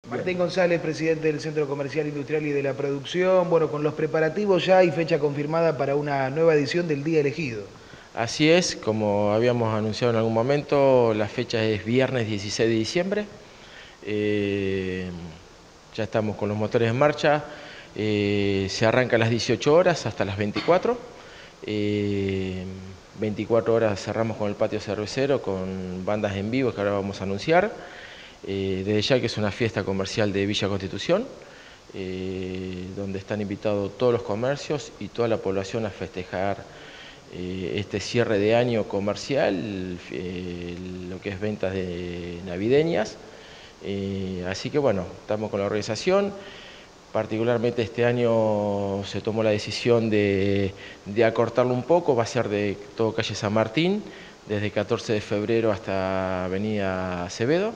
Martín González, presidente del Centro Comercial Industrial y de la Producción. Bueno, con los preparativos ya hay fecha confirmada para una nueva edición del Día Elegido. Así es, como habíamos anunciado en algún momento, la fecha es viernes 16 de diciembre. Ya estamos con los motores en marcha. Se arranca a las 18 horas hasta las 24. 24 horas cerramos con el patio cervecero, con bandas en vivo que ahora vamos a anunciar. Desde ya que es una fiesta comercial de Villa Constitución, donde están invitados todos los comercios y toda la población a festejar este cierre de año comercial, lo que es ventas navideñas. Así que bueno, estamos con la organización. Particularmente este año se tomó la decisión de acortarlo un poco, va a ser de todo calle San Martín, desde 14 de febrero hasta Avenida Acevedo.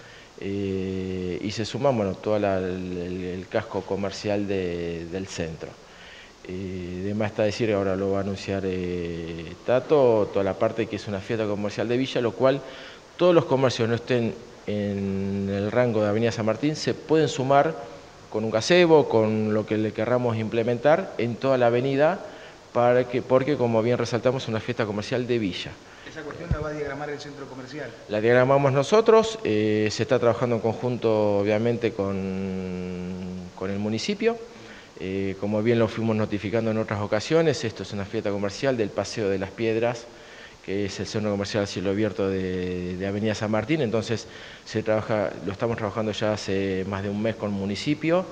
Y se suma todo el casco comercial del centro. Además está decir, ahora lo va a anunciar Tato, toda la parte que es una fiesta comercial de Villa, lo cual todos los comercios que no estén en el rango de Avenida San Martín se pueden sumar con un gazebo, con lo que le querramos implementar en toda la avenida, porque como bien resaltamos es una fiesta comercial de Villa. ¿Esa cuestión la va a diagramar el centro comercial? La diagramamos nosotros, se está trabajando en conjunto obviamente con el municipio. Como bien lo fuimos notificando en otras ocasiones, esto es una fiesta comercial del Paseo de las Piedras, que es el centro comercial a cielo abierto de Avenida San Martín. Entonces lo estamos trabajando ya hace más de un mes con el municipio,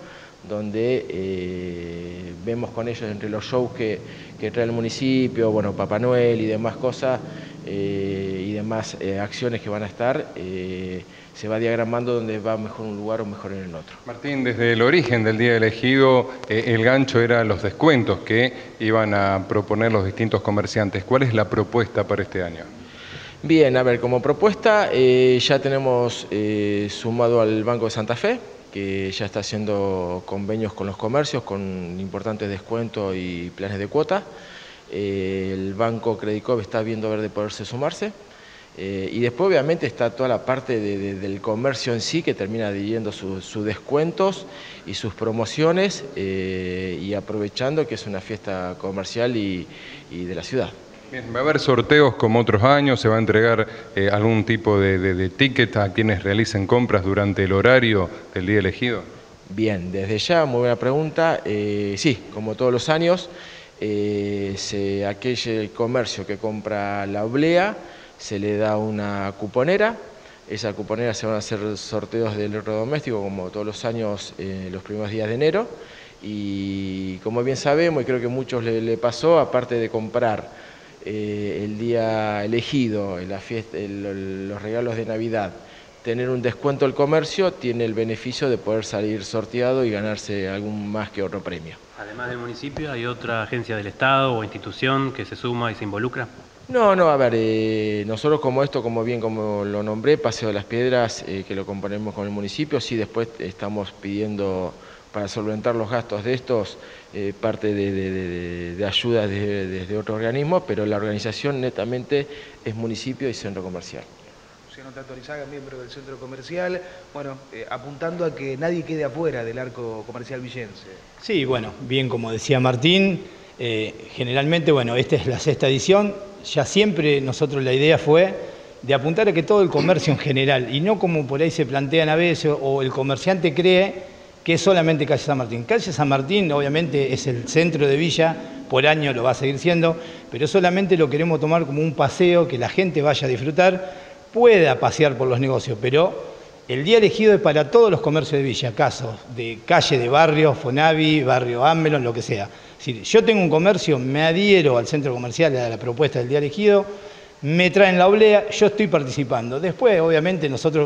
donde vemos con ellos entre los shows que trae el municipio, bueno, Papá Noel y demás cosas, y demás acciones que van a estar, se va diagramando dónde va mejor un lugar o mejor en el otro. Martín, desde el origen del Día Elegido, el gancho era los descuentos que iban a proponer los distintos comerciantes. ¿Cuál es la propuesta para este año? Bien, a ver, como propuesta ya tenemos sumado al Banco de Santa Fe, que ya está haciendo convenios con los comercios con importantes descuentos y planes de cuota. El Banco Credicop está viendo a ver de poderse sumarse. Y después obviamente está toda la parte del comercio en sí, que termina adhiriendo sus descuentos y sus promociones, y aprovechando que es una fiesta comercial y de la ciudad. Bien, ¿va a haber sorteos como otros años? ¿Se va a entregar algún tipo de ticket a quienes realicen compras durante el horario del Día Elegido? Bien, desde ya, muy buena pregunta. Sí, como todos los años, aquel comercio que compra la oblea se le da una cuponera. Esa cuponera se van a hacer sorteos del electrodoméstico como todos los años, los primeros días de enero. Y como bien sabemos, y creo que a muchos le pasó, aparte de comprar el día elegido, la fiesta, los regalos de Navidad, tener un descuento del comercio, tiene el beneficio de poder salir sorteado y ganarse algún más que otro premio. Además del municipio, ¿hay otra agencia del Estado o institución que se suma y se involucra? No, a ver, nosotros como lo nombré, Paseo de las Piedras, que lo componemos con el municipio, sí, después estamos pidiendo para solventar los gastos de estos, parte de ayudas desde otro organismo, pero la organización netamente es municipio y centro comercial. Luciano Tato Arizaga, miembro del centro comercial, bueno, apuntando a que nadie quede afuera del arco comercial villense. Sí, bueno, bien como decía Martín, generalmente, bueno, esta es la 6ª edición, ya siempre nosotros la idea fue de apuntar a que todo el comercio en general, y no como por ahí se plantean a veces, o el comerciante cree que es solamente calle San Martín. Calle San Martín obviamente es el centro de Villa, por año lo va a seguir siendo, pero solamente lo queremos tomar como un paseo, que la gente vaya a disfrutar, pueda pasear por los negocios, pero el día elegido es para todos los comercios de Villa, casos de calle, de barrio, Fonavi, barrio Amelon, lo que sea. Si yo tengo un comercio, me adhiero al centro comercial, a la propuesta del día elegido, me traen la oblea, yo estoy participando. Después, obviamente, nosotros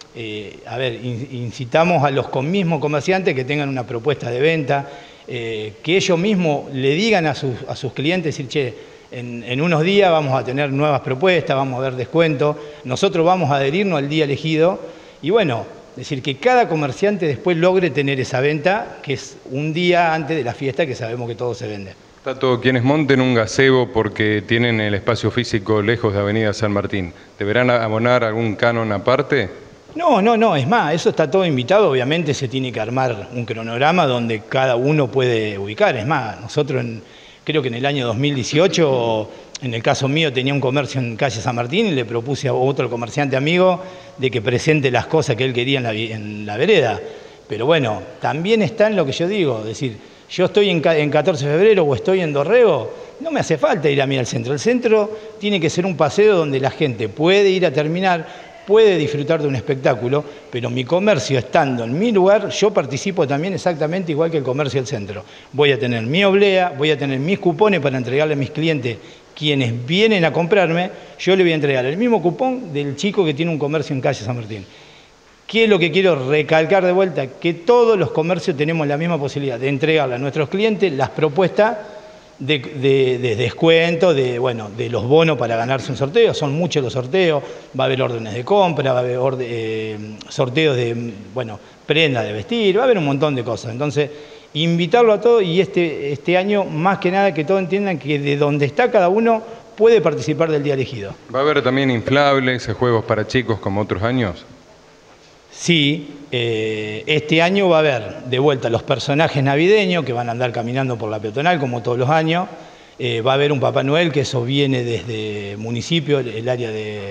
incitamos a los mismos comerciantes que tengan una propuesta de venta, que ellos mismos le digan a sus clientes, decir, che, en unos días vamos a tener nuevas propuestas, vamos a ver descuentos, nosotros vamos a adherirnos al día elegido, y bueno, decir que cada comerciante después logre tener esa venta, que es un día antes de la fiesta, que sabemos que todo se vende. Tato, quienes monten un gazebo porque tienen el espacio físico lejos de Avenida San Martín, ¿deberán abonar algún canon aparte? No, es más, eso está todo invitado, obviamente se tiene que armar un cronograma donde cada uno puede ubicar. Es más, nosotros creo que en el año 2018, en el caso mío, tenía un comercio en calle San Martín y le propuse a otro comerciante amigo de que presente las cosas que él quería en la vereda. Pero bueno, también está en lo que yo digo, es decir, yo estoy en 14 de febrero o estoy en Dorrego, no me hace falta ir a mí al centro. El centro tiene que ser un paseo donde la gente puede ir a terminar, puede disfrutar de un espectáculo, pero mi comercio estando en mi lugar, yo participo también exactamente igual que el comercio del centro. Voy a tener mi oblea, voy a tener mis cupones para entregarle a mis clientes, quienes vienen a comprarme, yo le voy a entregar el mismo cupón del chico que tiene un comercio en calle San Martín. ¿Qué es lo que quiero recalcar de vuelta? Que todos los comercios tenemos la misma posibilidad de entregarle a nuestros clientes las propuestas de descuento, de los bonos para ganarse un sorteo. Son muchos los sorteos, va a haber órdenes de compra, va a haber sorteos de prendas de vestir, va a haber un montón de cosas. Entonces, invitarlo a todos y este año, más que nada, que todos entiendan que de donde está cada uno puede participar del día elegido. ¿Va a haber también inflables, juegos para chicos como otros años? Sí, este año va a haber de vuelta los personajes navideños que van a andar caminando por la peatonal como todos los años. Va a haber un Papá Noel, que eso viene desde municipio, el área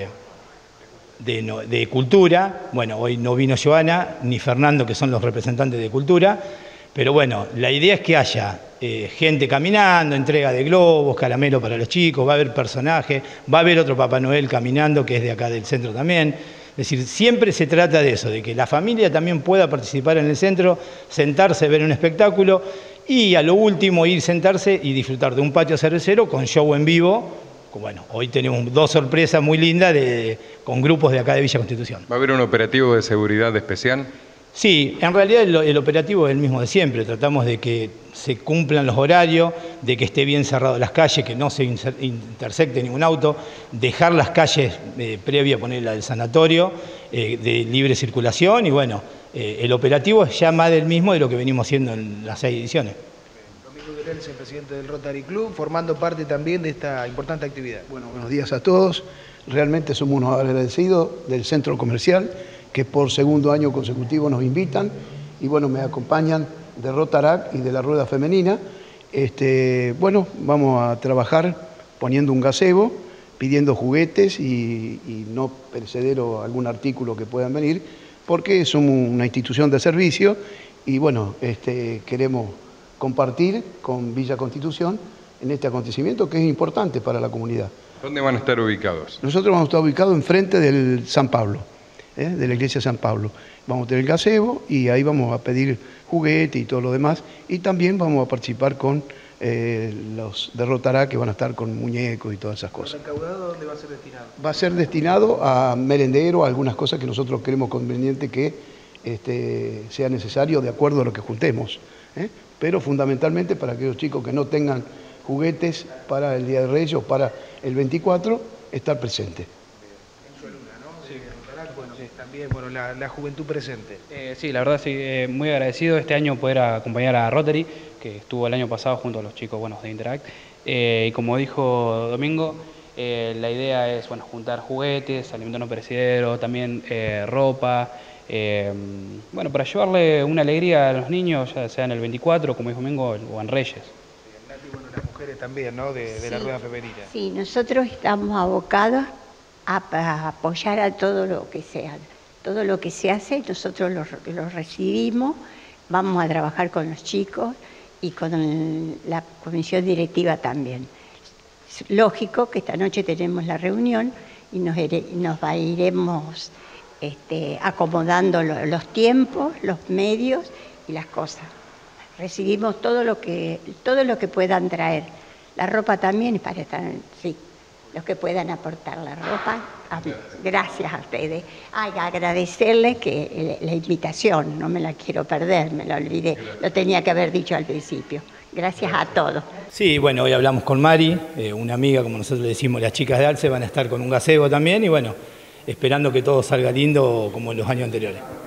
de cultura. Bueno, hoy no vino Joana ni Fernando, que son los representantes de cultura, pero bueno, la idea es que haya gente caminando, entrega de globos, caramelo para los chicos, va a haber personajes, va a haber otro Papá Noel caminando, que es de acá del centro también. Es decir, siempre se trata de eso, de que la familia también pueda participar en el centro, sentarse, ver un espectáculo y a lo último ir, sentarse y disfrutar de un patio cervecero con show en vivo. Bueno, hoy tenemos 2 sorpresas muy lindas con grupos de acá de Villa Constitución. ¿Va a haber un operativo de seguridad especial? Sí, en realidad el operativo es el mismo de siempre. Tratamos de que se cumplan los horarios, de que esté bien cerrado las calles, que no se intersecte ningún auto, dejar las calles previa a poner la del sanatorio de libre circulación y bueno, el operativo es ya más del mismo de lo que venimos haciendo en las 6 ediciones. Domingo Guerrero es el presidente del Rotary Club, formando parte también de esta importante actividad. Bueno, buenos días a todos. Realmente somos unos agradecidos del centro comercial que por segundo año consecutivo nos invitan y bueno, me acompañan de Rotarac y de la Rueda Femenina. Bueno, vamos a trabajar poniendo un gazebo, pidiendo juguetes y no perecedero algún artículo que puedan venir, porque somos una institución de servicio y bueno, queremos compartir con Villa Constitución en este acontecimiento que es importante para la comunidad. ¿Dónde van a estar ubicados? Nosotros vamos a estar ubicados enfrente del San Pablo, de la iglesia San Pablo. Vamos a tener el gazebo y ahí vamos a pedir juguete y todo lo demás. Y también vamos a participar con los de Rotarac, que van a estar con muñecos y todas esas cosas. ¿El recaudado dónde va a ser destinado? Va a ser destinado a merendero, a algunas cosas que nosotros creemos conveniente que sea necesario de acuerdo a lo que juntemos. Pero fundamentalmente para aquellos chicos que no tengan juguetes para el Día de Reyes o para el 24, estar presente. También, la juventud presente. Sí, la verdad sí, muy agradecido este año poder acompañar a Rotary, que estuvo el año pasado junto a los chicos de Interact. Y como dijo Domingo, la idea es juntar juguetes, alimentos no perecederos, también ropa, para llevarle una alegría a los niños, ya sea en el 24, como dijo Domingo, o en Reyes. Las mujeres también, ¿no? De la Rueda Femenina. Sí, nosotros estamos abocados a apoyar a todo lo que sea. Todo lo que se hace, nosotros lo recibimos, vamos a trabajar con los chicos y con la comisión directiva también. Es lógico que esta noche tenemos la reunión y nos iremos acomodando los tiempos, los medios y las cosas. Recibimos todo lo que puedan traer. La ropa también es para estar, sí. Los que puedan aportar la ropa, gracias a ustedes. Agradecerles que la invitación, no me la quiero perder, me la olvidé, lo tenía que haber dicho al principio. Gracias a todos. Sí, bueno, hoy hablamos con Mari, una amiga, como nosotros le decimos, las chicas de Alce van a estar con un gazebo también y bueno, esperando que todo salga lindo como en los años anteriores.